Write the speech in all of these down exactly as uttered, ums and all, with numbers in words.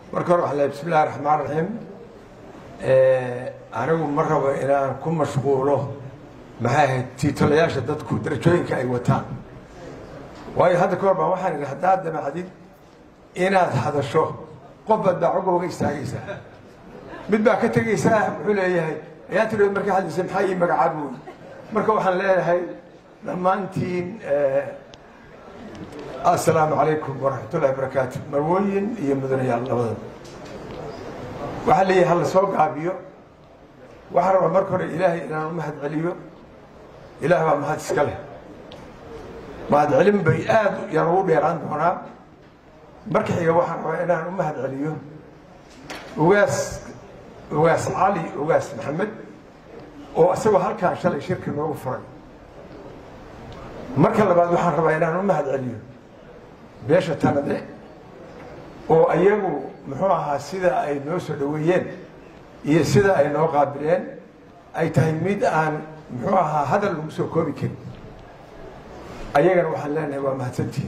marka hore bismillaahir rahmaanir rahiim anigu ma rabo inaan ku mashquulo maxay tiitolayaasha dadku darajooyinka ay wataan waayo hadda ka hor baan waxaan idhi haddaad damacdid inaad hadasho qof baad dacwogooga istaagaysaa mid baa ka tegaysaa wuxuu leeyahay ayaa tirood markay hadlaysa maxaa ii magacaab wey marka waxaan leeyahay dhammaantiin assalaamu calaykum waraxmatullahi wabarakaatu marwooyin iyo mudanayaal labadaba waxaa leeyahay hala soo gaabiyo waxaan rabaa marka hore ilaahay inaan u mahad celiyo ilaah baa mahad iska leh mahad celin bay aad yar ugu dheeraan doonaa marka xiga waxaan rabaa inaan u mahad celiyo ugaas ugaas cali ugaas maxamed oo isagoo halkaan shalay shirki noogu furay marka labaad waxaan rabaa inaan u mahad celiyo beesha tanade oo ayagu muxuu ahaa sida ay noo soo dhaweeyeen iyo sida ay noo qaabileen ay tahay mid aan muxuu ahaa hadal lagu soo koobi karin ayagana waxaan leenahay waa mahadsantihiin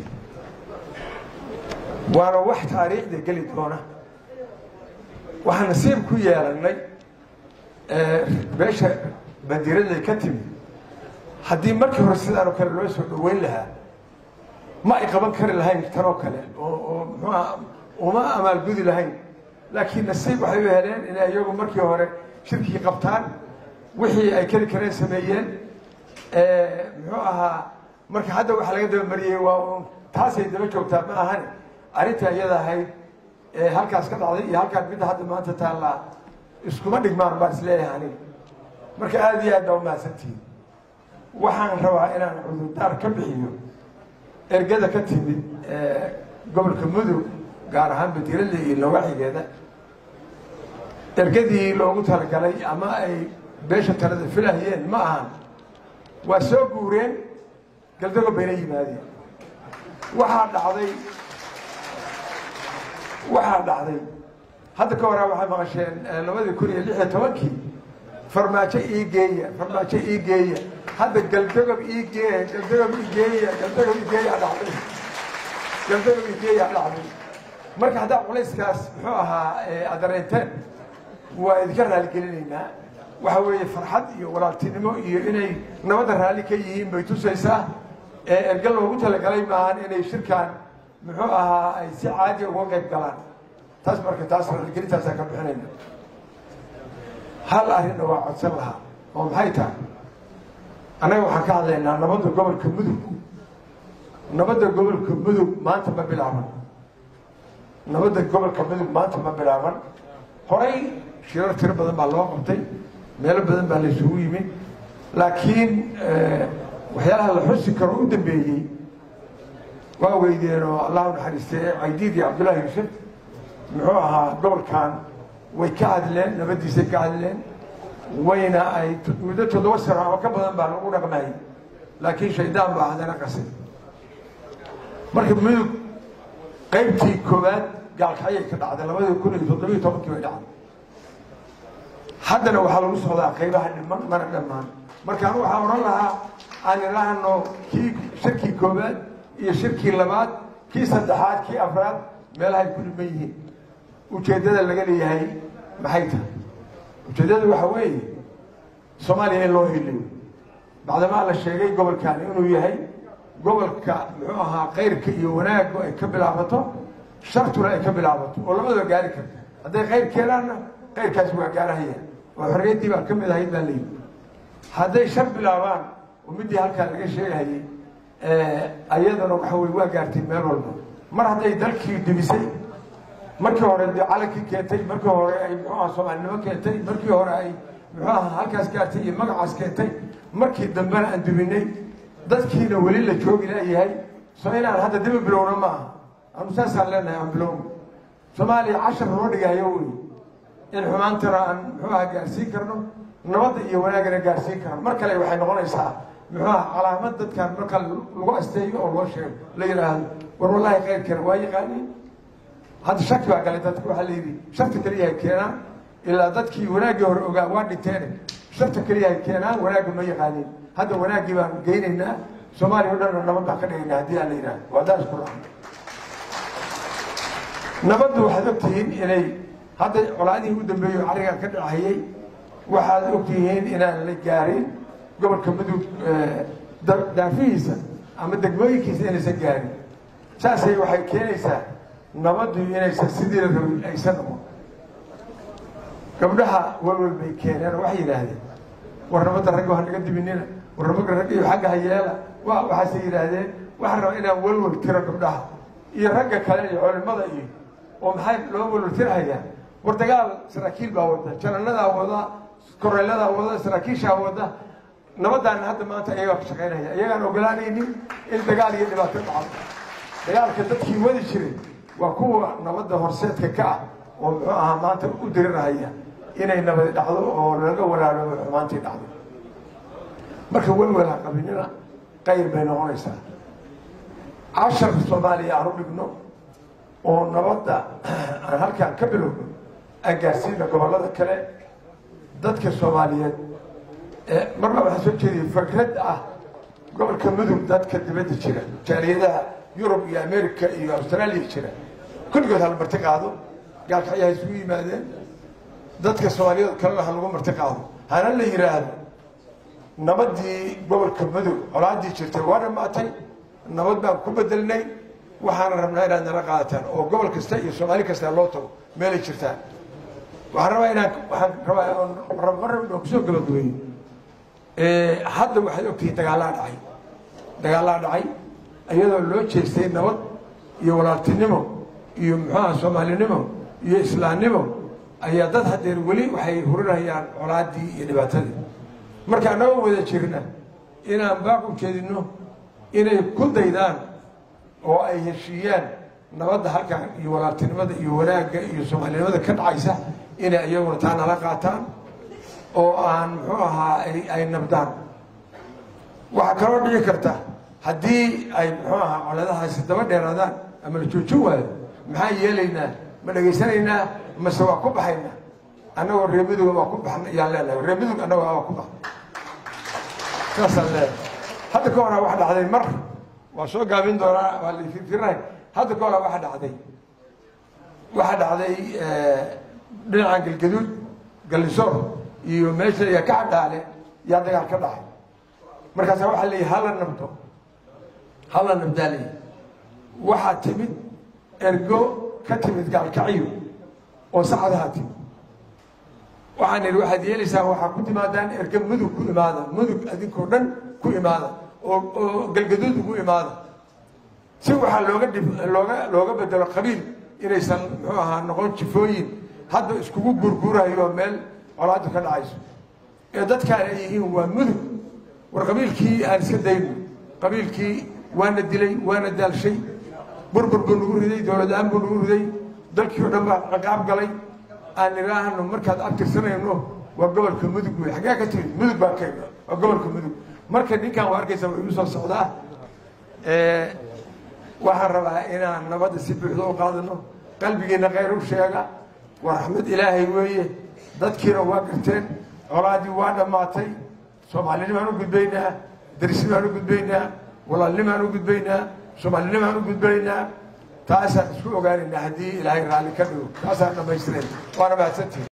waana wax taariikhda geli doona waxaan nasiib ku yeelannay beesha bandiiraday ka timi haddii markii hore sidaan oo kale loo soo dhaweyn lahaa ma ay qaban kari lahayn tanoo kale oo oo muxuuaha uma amaalgudi lahayn laakiin nasiib waxay u heleen inay iyagu markii hore shirkii qabtaan wixii ay keli kareen sameeyeen muxuu ahaa marka hadda waxa laga daba mariyey waa taasay daba joogtaa ma ahan arrinta iyada ahayd halkaas ka dhacday iyo halkaan midda hadda maanta taallaa iskuma dhigmaan baan isleeyahay aniga marka aada iyo aad baa umahadsantihiin waxaan rabaa inaan cudurdaar ka bixiyo ergada ka timid gobolka mudug gaar ahaan bandiirada iyo lawaaxigeeda ergadii loogu talagalay ama ay beesha talada filahayeen ma ahan waa soo guureen galdago bayna yimaadeen waxaa dhacday waxaa dhacday hadda ka horaa waxay maqasheen labadii kun iyo lix iyo tobankii farmaajo ii geeya farmaajo ii geeya hadda galdagob ii geeya galdagob ii geeya galdagob ii geeya dhacday galdagob ii geeya dhacday marka haddaa culayskaas muxuu ahaa aad dareenteen waa idinka raaligelinaynaa waxa weeye farxad iyo walaaltinimo iyo inay nabadda raalli ka yihiin bay tusaysaa erga loogu talagalay maahan inay shirkaan muxuu ahaa ay si caadi uga qayb galaan taas marka taas raaligelintaasaa ka bixinayna hal arrinna waa codsan lahaa oo maxay tahay annaga waxaan ka hadlaynaa nabadda gobolka mudug nabadda gobolka mudug maanta ma bilaaban nabadda gobolka mudug maanta ma bilaaban horay shirar tiro badan baa loo qabtay meelo badan baa la isugu yimid laakiin waxyaalaha la xusi karo u dambeeyey waa weydeen oo allahu naxariistay caydiid iyo cabdullaahi yuusuf muxuu ahaa gobolkan way ka hadleen nabaddiisay ka hadleen wayna ay muddo toddoba sano ama ka badan baa lagu dhaqmayay laakiin shaydaan baa haddana qasay marka mudug qaybtii koowaad gaalkacyay ka dhacday labadii kun iyo toddobiyo tobankii bay dhacday haddana waxaa lagu socdaa qaybaha dhiman mana dhammaan markaan waxaa odhan lahaa aan ilaahno kii shirkii koowaad iyo shirkii labaad kii saddexaad kii afraad meelahay ku dhiman yihiin ujeeddada laga leeyahay maxay tahay ujeeddada waxa weeye soomaaliya in loo heliyo bacdamaa la sheegay gobolkan inuu yahay gobolka muxuu ahaa kayrka iyo wanaaggu ay ka bilaabato shartuna ay ka bilaabato oo labadaba gaari karta hadday kayr keenaanna kayrkaasi waa gaarahayaan oo xorriyaddii baa ka mid ahayd baa layidhi hadday shar bilaabaan oo middii halkaa laga sheegahayay ayadana waxa weye waa gaartay meel walba mar hadday dalkii dibisay markii hore dee calankii keentay markii hore ay muxuu aha soomaalinimo keentay markii hore ay muxuu aha halkaas gaartay iyo magacaas keentay markii dambena aan dibinay dadkiina weli la joogi laayahay soo inaan hadda dibi bilowna ma aha anu saasaan leenahay aan bilowno soomaaliya cashar loo dhigahayo wey in xumaantana aan muxuu aha gaarsiin karno nabadda iyo wanaagana gaarsiin karno mar kale waxay noqonaysaa muxuu aha calaamad dadkan marka lagu asteeyo oo loo sheego la yidhaahdo war wallaahi kayrkana waa yaqaaniin hadda shaki baa galay dadka waxaa la yidhi sharta keliyahay keenaan ilaa dadkii wanaaggii hore ogaa waa dhinteene sharta keliyahay keenaan wanaagga ma yaqaaniin hadda wanaaggii baan geynaynaa soomaaliya o dhanna nabad baan ka dhigaynaa haddii aan la yidhahdo waa daas ku raacno nabaddu waxaad ogtihiin inay hadda colaadihii u dambeeyey oo carrigan ka dhacayay waxaad ogtihiin inaan la gaarin gobolka mudug daafihiisa ama degmooyinkiisa inaysan gaarin saasay waxay keenaysaa nabaddu inaysan sidii la rabin aysan noqon gabdhaha walwal bay keeneen oo waxay yidhaahdeen war nabadda ragga ha naga dibinina war nabadda ragga iyo xagga hayeela wa waxaasay yidhaahdeen waxaan rabaa inaan walwal tiro gabdhaha iyo ragga kale iyo culimada iyo oo maxay loo walwal tirhayaa war dagaal saraakiil baa wada jananadaa wada koreeladaa wada saraakiishaa wada nabadaan hadda maanta iyagaa ka shaqaynaya iyagaan ogolaanaynin in dagaal iyo dhibaato dhaco dagaalka dadkii wadi jiray waa kuwa nabadda horseedka ka ah oo muxuu ahaa maanta u dirirahaya inay nabadi dhacdo oo laga walaalo xumaantii dhacdo marka welwel ha qabinina qayr bay noqonaysaa casharka soomaaliya aan u dhigno oo nabadda aan halkaan ka bilowno aan gaarsiina gobollada kale dadka soomaaliyeed marna waxaa soo jeediyay fikrad ah gobolka mudug dadka dibadda jira jaaliyadaha yurub iyo america iyo austraaliya jira kulligood hala marti qaado gaalkacyaha isugu yimaadeen dadka soomaaliyeed kalena ha lagu marti qaado hana la yidhaahdo nabaddii gobolka mudug colaadii jirtay waa dhammaatay nabad baan ku bedelnay waxaana rabnaa inaad nala qaadataan oo gobol kasta iyo soomaali kasta loo tago meelay jirtaan waxaan rabaa inaan waxaan rabaa mar rabaa kusoo gabagabeeyo hadda waxaad ogtihiin dagaalaa dhacay dagaalaa dhacay iyadoo loo jeestay nabad iyo walaaltinimo iyo muxuaha soomaalinimo iyo islaamnimo ayaa dad hadeer weli waxay hurinayaan colaadii iyo dhibaatadii marka annagoo wada jirna inaan baaq u jeedino inay ku daydaan oo ay heshiiyaan nabadda halkan iyo walaaltinimada iyo wanaagga iyo soomaalinimada ka dhacaysa inay iyaguna taa nala qaataan oo aan muxuu ahaa ay nabdaan waxaa kaloo dhici karta haddii ay muxuu ahaa coladahaasi daba dheeraadaan ama la joojin waayo maxaa yeelaynaa ma dhegaysanaynaa mase waa ku baxaynaa annagoo reer miduga waa ku baxna yaan leenahay reer midug annago waa ku baxna saasaan leenahay hadda ka horaa waxa dhacday mar waa soo gaabin doonaa waa la firfirnahay hadda ka horaa waxa dhacday waxa dhacday dhinacan galgaduud gallisoor iyo meesha ya ka cadhaale yaa dagaal ka dhacay markaasaa waxaa leeyahy hala nabdo hala nabdaa leeyahy waxaa timid ergo ka timid gaalkacyo oo sacadaha timid waxaan idhi waxaad yeelaysaan waxaa ku timaadaan ergo mudug ku imaada mudug adinkoo dhan ku imaada oo oo galgaduud ugu imaada si waxaa looga dhib looga looga bedelo qabiil inaysan muxuu ahaa noqon jifooyin hadda iskugu gurgurayo meel colaadu ka dhacayso ee dadkaan ay yihiin waa mudug war qabiilkii aan iska dayno qabiilkii waana dilay waana daalshay burbur buu nagu riday dowlad-aan buu nagu riday dalkii o dhan baa ciqaab galay aan idhaahno markaad abtirsanayno waa gobolka mudug wey xaggee ka timid mudug baan ka waa gobolka mudug marka ninkaan waa arkaysa waa igu soo socdaa waxaan rabaa inaan nabadda si buuxda u qaadano qalbigiina khayr u sheega waa raxmad ilaahay weeye dadkiina waa garteen colaadii waa dhammaatay soomaalinimaan u gudbaynaa darisnimaan u gudbaynaa walaalnimaan u gudbaynaa soomaalinimaan u gudbaynaa taasaan isku ogaanaynaa haddii ilaahay raalli ka dhigo taasaan dhammaystireen waana mahadsantihin